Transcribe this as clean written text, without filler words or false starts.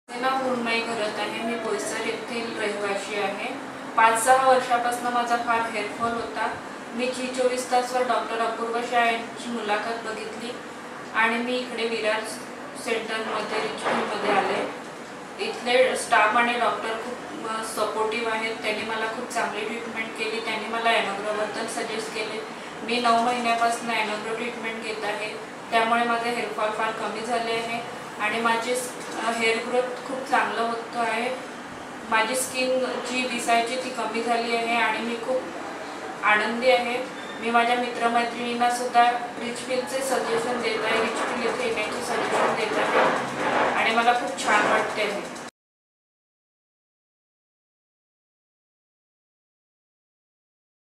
नाव मृण्मयी करत आहे। मी बोईसर येथील रहिवासी आहे। 5-6 वर्षापासून माझा फार हेअरफॉल होता। मी जी24 तासवर डॉक्टर अपूर्व शाह यांची मुलाखत बघितली आणि मी इकडे विरार सेंटरमध्ये रिचमंडमध्ये आले। इथले स्टाफ आणि डॉक्टर खूप सपोर्टिव्ह आहेत। त्यांनी मला खूप चांगली ट्रीटमेंट केली। त्यांनी मला एनोग्राबद्दल सजेस्ट केले। मी 9 महिन्यापासून एनोग्रा ट्रीटमेंट घेत आहे। त्यामुळे माझे हेअरफॉल फार कमी झाले आहे आणि माझे हेअर ग्रोथ खूप चांगलं होत आहे। माझी स्किन जी दिसायची ती कमी झाली आहे आणि मी खूप आनंदी आहे। मी माझ्या मित्रमैत्रिणींना सुद्धा रिचफिलचे सजेशन देत आहे। रिचफिल येथे येण्याचे सजेशन देत आहे आणि मला खूप छान वाटते आहे।